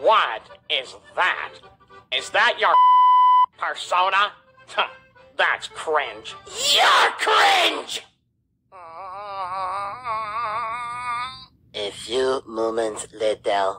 What is that? Is that your persona? That's cringe. You're cringe! A few moments later.